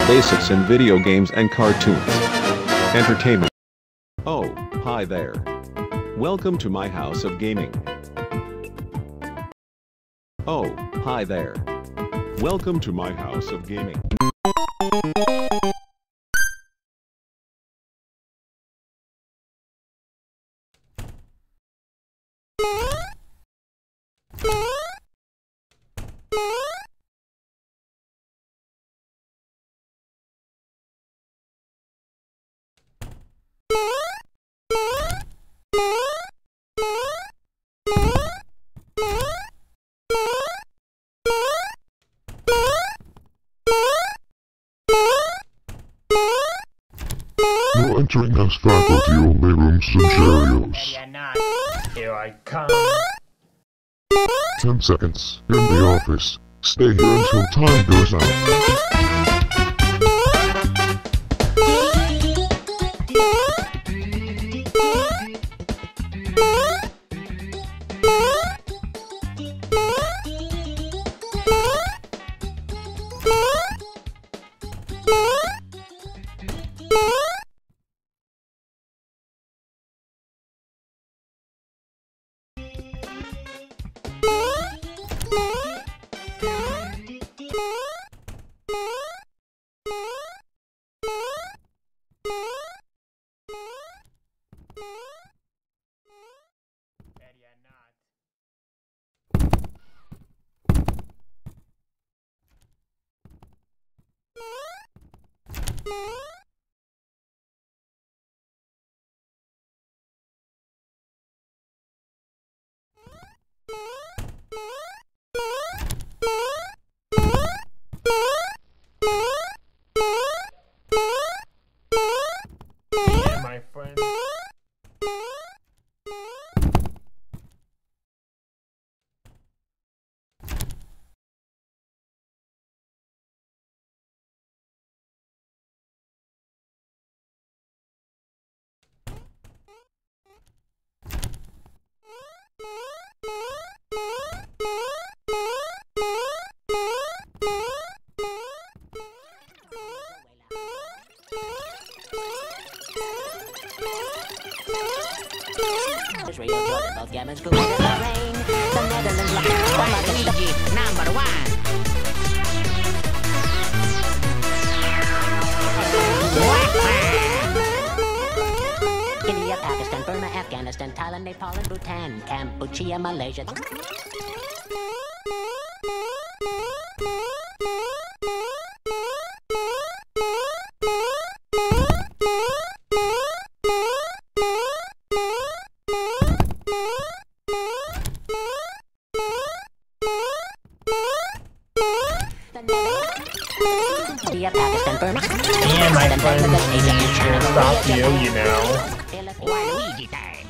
Basics in video games and cartoons. Entertainment. Oh, hi there. Welcome to my house of gaming. Oh, hi there. Welcome to my house of gaming. No entering house faculty, only rooms and jarios. You're not. Here I come. 10 seconds. You're in the office. Stay here until time goes out. Yeah, my friend. Real Jordan, both gamins grew in the rain. The Netherlands lost number one. India, Pakistan, Burma, Afghanistan, Thailand, Nepal, and Bhutan, Cambodia, Malaysia. India, Pakistan, Burma. Yeah, my friend. Here to stop you, you know. Waluigi time.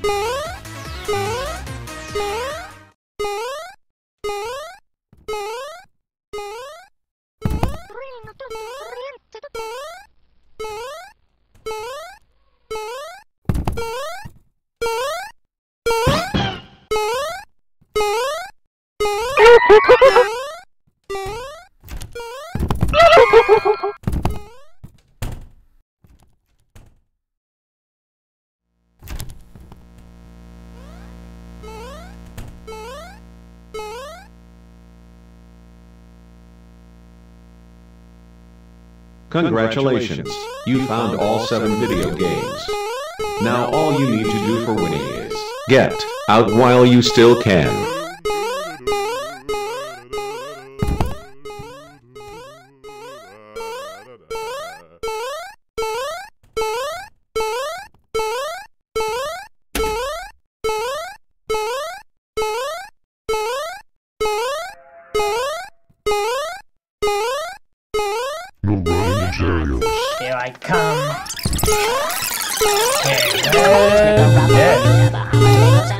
Congratulations, you found all 7 video games. Now all you need to do for winning is get out while you still can. No running and jarios. Here I come. Dead.